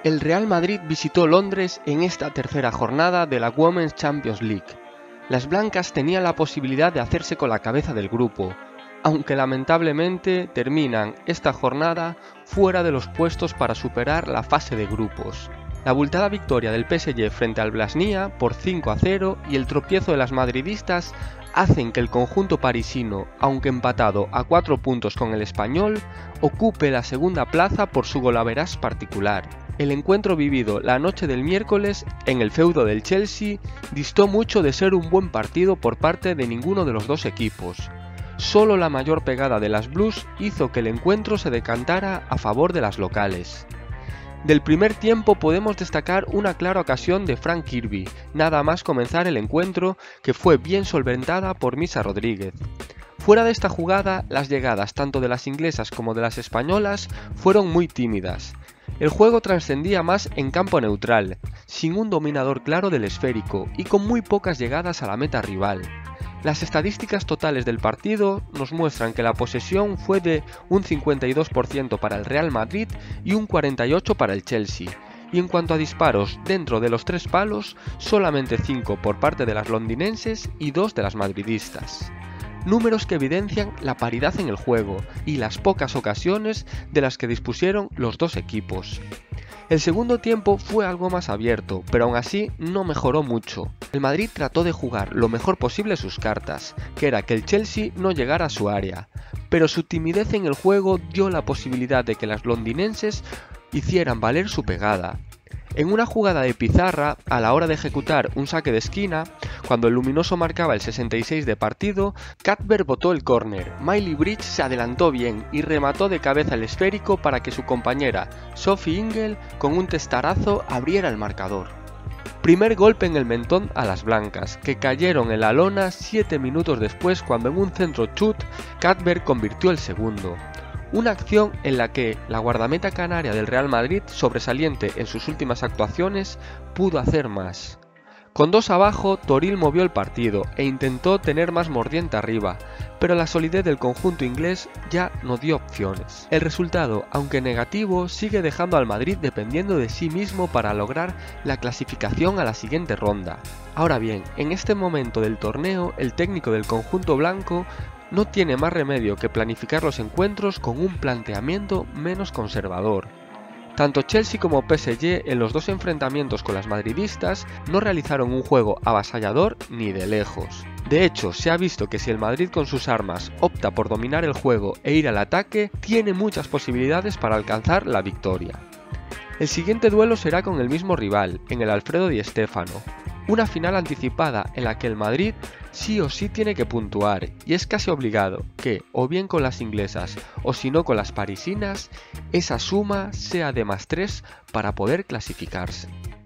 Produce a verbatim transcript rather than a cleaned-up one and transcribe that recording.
El Real Madrid visitó Londres en esta tercera jornada de la Women's Champions League. Las blancas tenían la posibilidad de hacerse con la cabeza del grupo, aunque lamentablemente terminan esta jornada fuera de los puestos para superar la fase de grupos. La abultada victoria del P S G frente al Blasnia por cinco a cero y el tropiezo de las madridistas hacen que el conjunto parisino, aunque empatado a cuatro puntos con el Español, ocupe la segunda plaza por su golaveras particular. El encuentro vivido la noche del miércoles en el feudo del Chelsea distó mucho de ser un buen partido por parte de ninguno de los dos equipos. Solo la mayor pegada de las Blues hizo que el encuentro se decantara a favor de las locales. Del primer tiempo podemos destacar una clara ocasión de Frank Kirby, nada más comenzar el encuentro, que fue bien solventada por Misa Rodríguez. Fuera de esta jugada, las llegadas tanto de las inglesas como de las españolas fueron muy tímidas. El juego trascendía más en campo neutral, sin un dominador claro del esférico y con muy pocas llegadas a la meta rival. Las estadísticas totales del partido nos muestran que la posesión fue de un cincuenta y dos por ciento para el Real Madrid y un cuarenta y ocho por ciento para el Chelsea, y en cuanto a disparos dentro de los tres palos, solamente cinco por parte de las londinenses y dos de las madridistas. Números que evidencian la paridad en el juego y las pocas ocasiones de las que dispusieron los dos equipos. El segundo tiempo fue algo más abierto, pero aún así no mejoró mucho. El Madrid trató de jugar lo mejor posible sus cartas, que era que el Chelsea no llegara a su área, pero su timidez en el juego dio la posibilidad de que las londinenses hicieran valer su pegada. En una jugada de pizarra, a la hora de ejecutar un saque de esquina, cuando el luminoso marcaba el sesenta y seis de partido, Cuthbert botó el córner, Miley Bridge se adelantó bien y remató de cabeza el esférico para que su compañera Sophie Ingle con un testarazo abriera el marcador. Primer golpe en el mentón a las blancas, que cayeron en la lona siete minutos después cuando en un centro chut Cuthbert convirtió el segundo. Una acción en la que la guardameta canaria del Real Madrid, sobresaliente en sus últimas actuaciones, pudo hacer más. Con dos abajo, Toril movió el partido e intentó tener más mordiente arriba, pero la solidez del conjunto inglés ya no dio opciones. El resultado, aunque negativo, sigue dejando al Madrid dependiendo de sí mismo para lograr la clasificación a la siguiente ronda. Ahora bien, en este momento del torneo, el técnico del conjunto blanco no tiene más remedio que planificar los encuentros con un planteamiento menos conservador. Tanto Chelsea como P S G en los dos enfrentamientos con las madridistas no realizaron un juego avasallador ni de lejos. De hecho, se ha visto que si el Madrid con sus armas opta por dominar el juego e ir al ataque, tiene muchas posibilidades para alcanzar la victoria. El siguiente duelo será con el mismo rival, en el Alfredo Di Stéfano. Una final anticipada en la que el Madrid sí o sí tiene que puntuar y es casi obligado que, o bien con las inglesas o si no con las parisinas, esa suma sea de más tres para poder clasificarse.